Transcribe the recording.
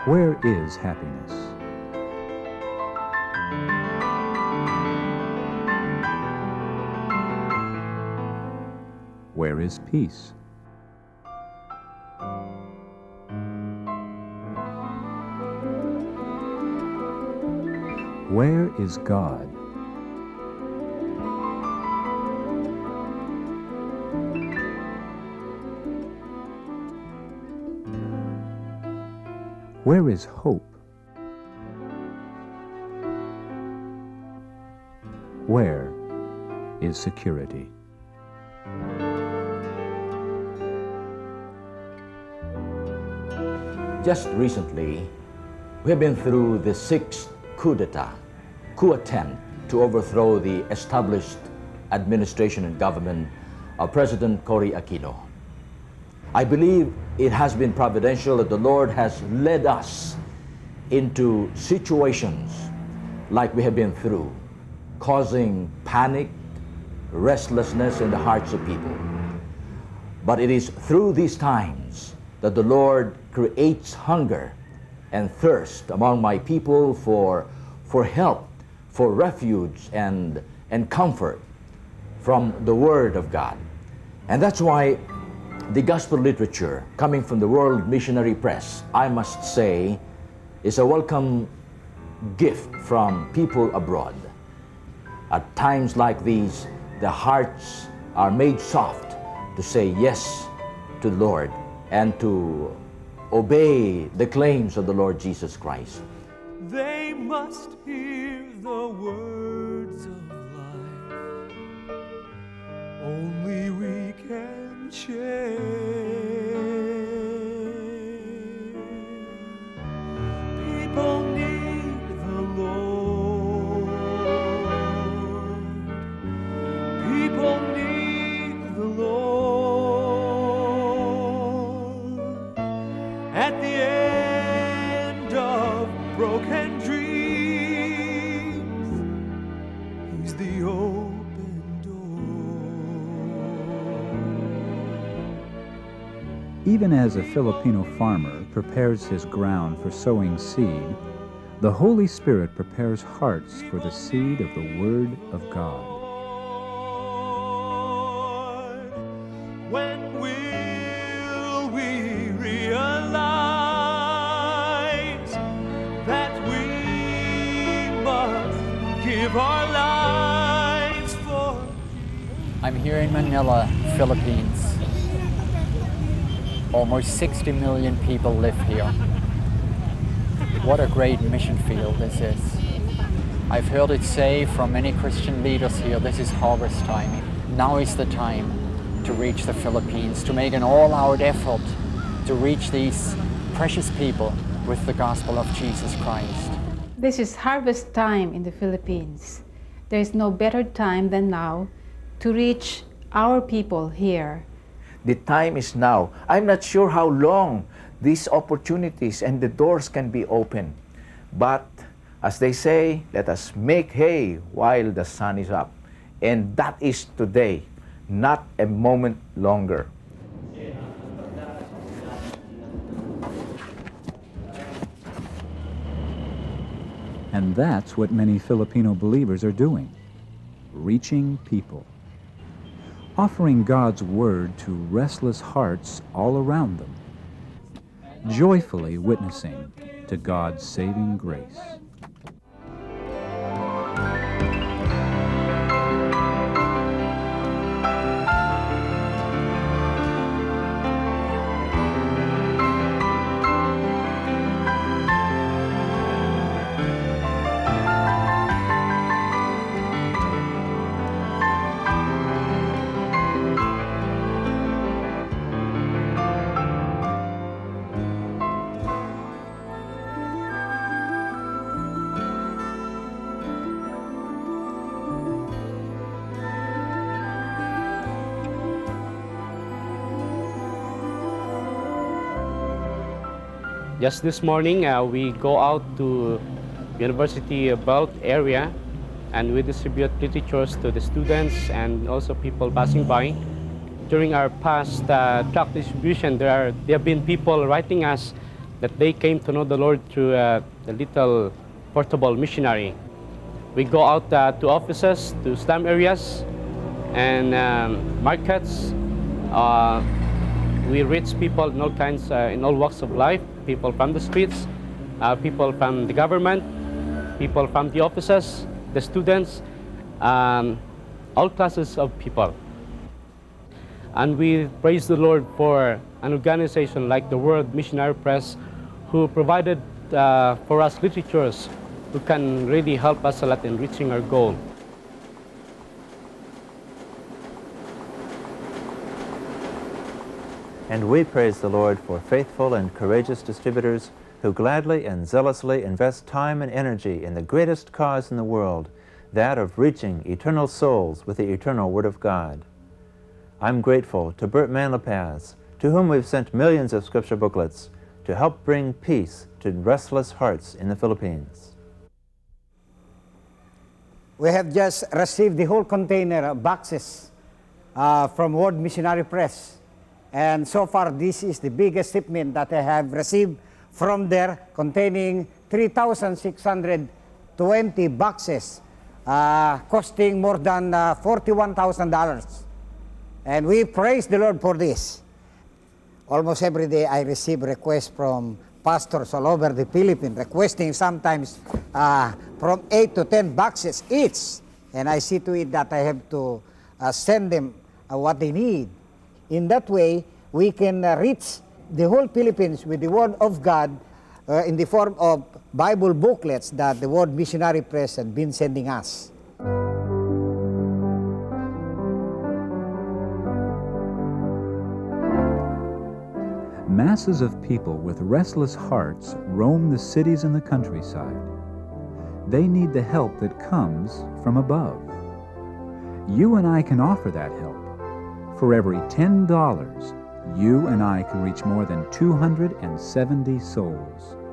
Where is happiness? Where is peace? Where is God? Where is hope? Where is security? Just recently, we have been through the sixth coup attempt to overthrow the established administration and government of President Cory Aquino. I believe it has been providential that the Lord has led us into situations like we have been through, causing panic, restlessness in the hearts of people. But it is through these times that the Lord creates hunger and thirst among my people for help, for refuge and comfort from the Word of God. And that's why the gospel literature coming from the World Missionary Press, I must say, is a welcome gift from people abroad. At times like these, the hearts are made soft to say yes to the Lord and to obey the claims of the Lord Jesus Christ. They must hear the words of life. Only we can share. People need the Lord. People need the Lord. At the end of broken dreams, He's the open door. Even as a Filipino farmer prepares his ground for sowing seed, the Holy Spirit prepares hearts for the seed of the Word of God. When will we realize that we must give our lives for? I'm here in Manila, Philippines. Almost 60 million people live here. What a great mission field this is. I've heard it say from many Christian leaders here, this is harvest time. Now is the time to reach the Philippines, to make an all-out effort to reach these precious people with the gospel of Jesus Christ. This is harvest time in the Philippines. There is no better time than now to reach our people here. The time is now. I'm not sure how long these opportunities and the doors can be open. But as they say, let us make hay while the sun is up. And that is today, not a moment longer. And that's what many Filipino believers are doing, reaching people, offering God's Word to restless hearts all around them, joyfully witnessing to God's saving grace. Just this morning, we go out to University Belt area and we distribute literatures to the students and also people passing by. During our past tract distribution, there have been people writing us that they came to know the Lord through the little portable missionary. We go out to offices, to slum areas, and markets. We reach people in all kinds, in all walks of life, people from the streets, people from the government, people from the offices, the students, all classes of people. And we praise the Lord for an organization like the World Missionary Press, who provided for us literatures who can really help us a lot in reaching our goal. And we praise the Lord for faithful and courageous distributors who gladly and zealously invest time and energy in the greatest cause in the world, that of reaching eternal souls with the eternal Word of God. I'm grateful to Bert Manlapaz, to whom we've sent millions of scripture booklets to help bring peace to restless hearts in the Philippines. We have just received the whole container of boxes from World Missionary Press. And so far, this is the biggest shipment that I have received from there, containing 3,620 boxes, costing more than $41,000. And we praise the Lord for this. Almost every day I receive requests from pastors all over the Philippines, requesting sometimes from 8 to 10 boxes each. And I see to it that I have to send them what they need. In that way, we can reach the whole Philippines with the Word of God in the form of Bible booklets that the World Missionary Press has been sending us. Masses of people with restless hearts roam the cities and the countryside. They need the help that comes from above. You and I can offer that help. For every $10, you and I can reach more than 270 souls.